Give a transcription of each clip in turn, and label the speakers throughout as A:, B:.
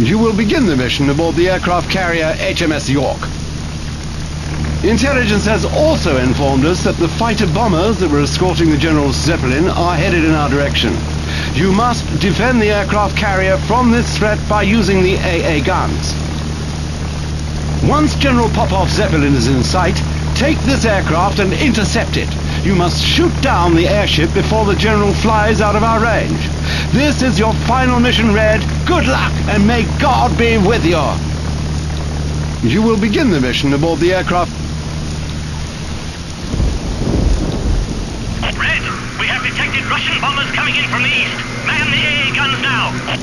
A: You will begin the mission aboard the aircraft carrier HMS York. Intelligence has also informed us that the fighter bombers that were escorting the General Zeppelin are headed in our direction. You must defend the aircraft carrier from this threat by using the AA guns. Once General Popov's Zeppelin is in sight, take this aircraft and intercept it. You must shoot down the airship before the General flies out of our range. This is your final mission, Red. Good luck, and may God be with you. You will begin the mission aboard the aircraft.
B: Red, we have detected Russian bombers coming in from the east. Man the AA guns now.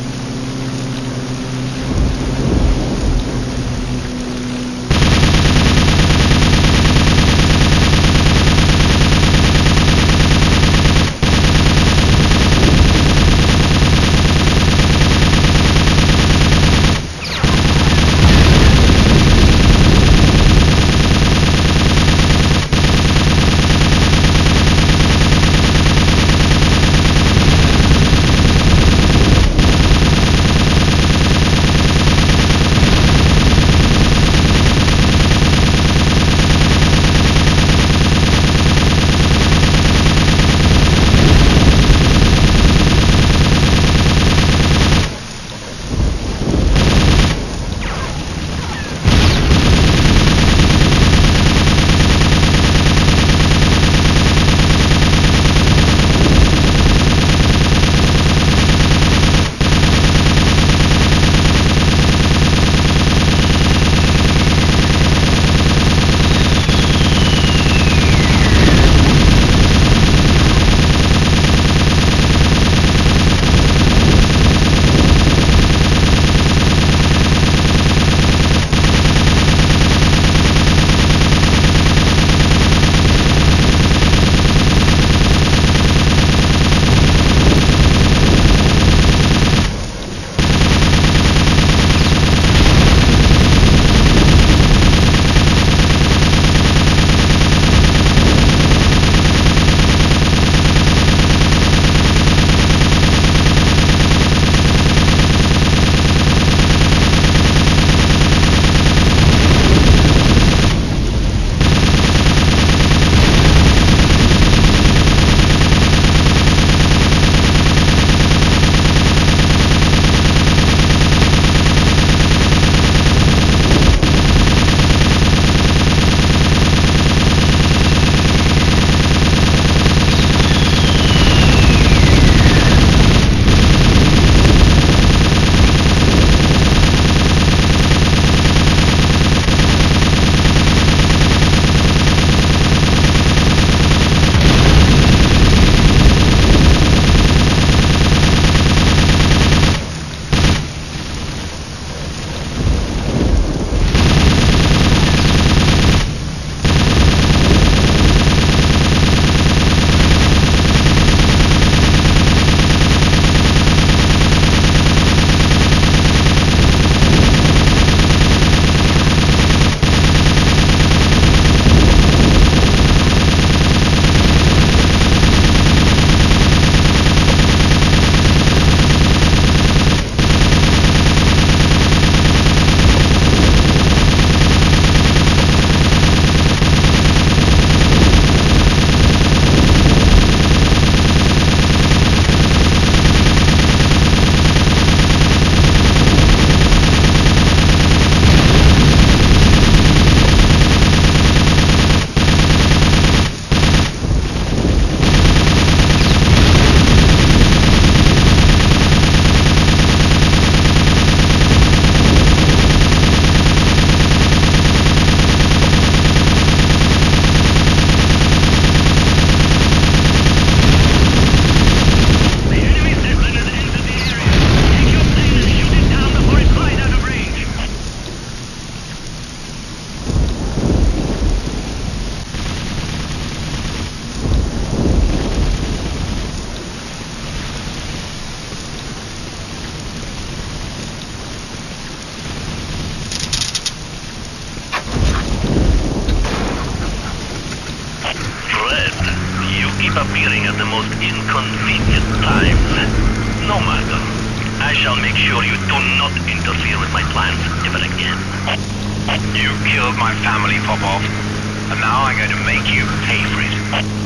B: keep appearing at the most inconvenient times. No matter. I shall make sure you do not interfere with my plans ever again. You killed my family, Popov. And now I'm going to make you pay for it.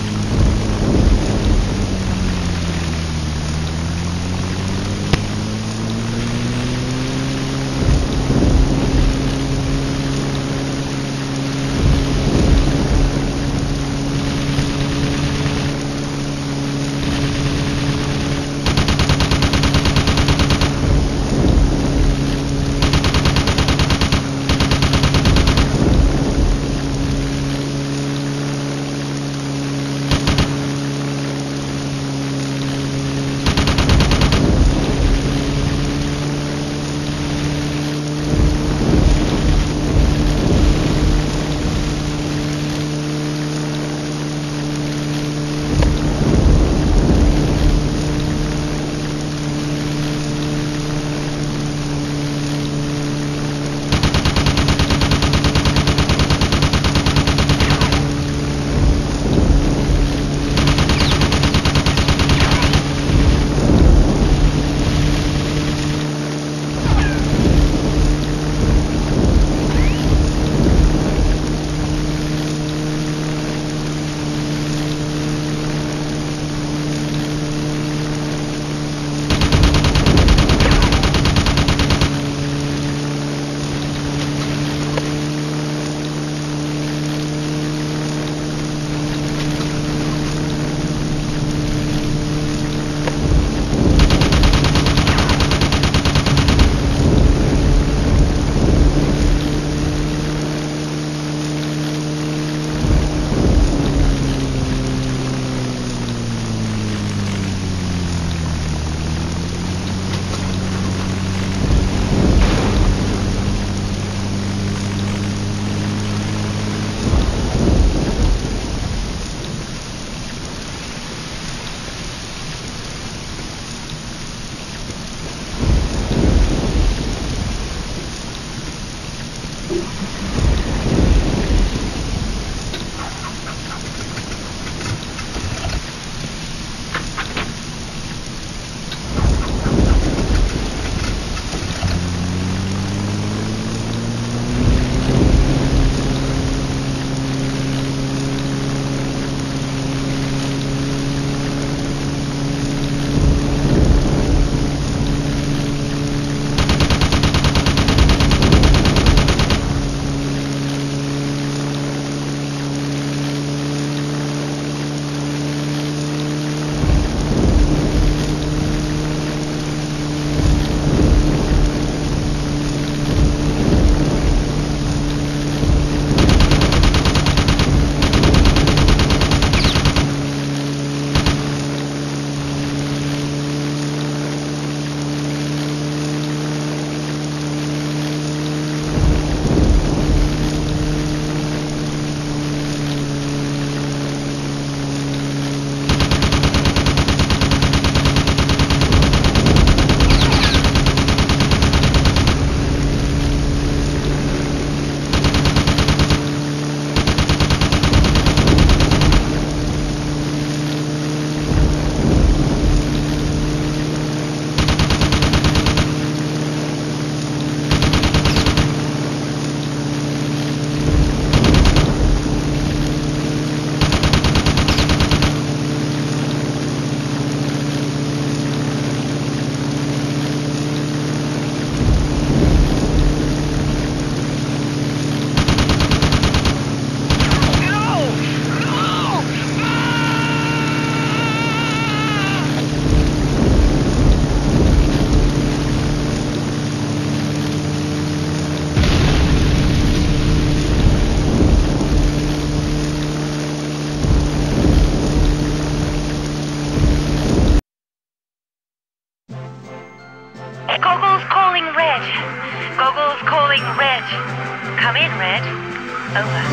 C: Come in, Red. Over.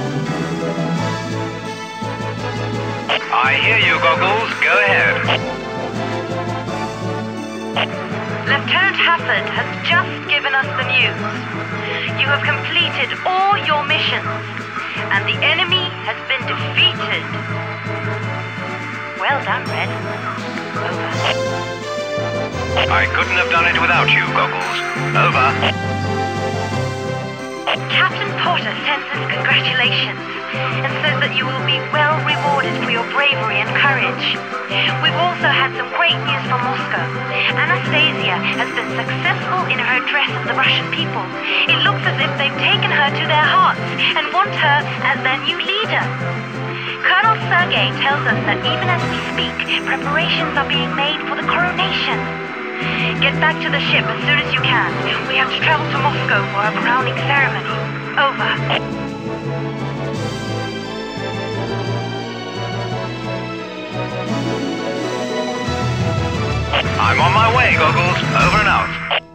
B: I hear you, Goggles. Go ahead.
C: Lieutenant Hafford has just given us the news. You have completed all your missions, and the enemy has been defeated. Well done, Red. Over.
B: I couldn't have done it without you, Goggles. Over.
C: Captain Potter sends his congratulations and says that you will be well rewarded for your bravery and courage. We've also had some great news from Moscow. Anastasia has been successful in her address of the Russian people. It looks as if they've taken her to their hearts and want her as their new leader. Colonel Sergei tells us that even as we speak, preparations are being made for the coronation. Get back to the ship as soon as you can. We have to travel to Moscow for a crowning ceremony. Over.
B: I'm on my way, Goggles. Over and out.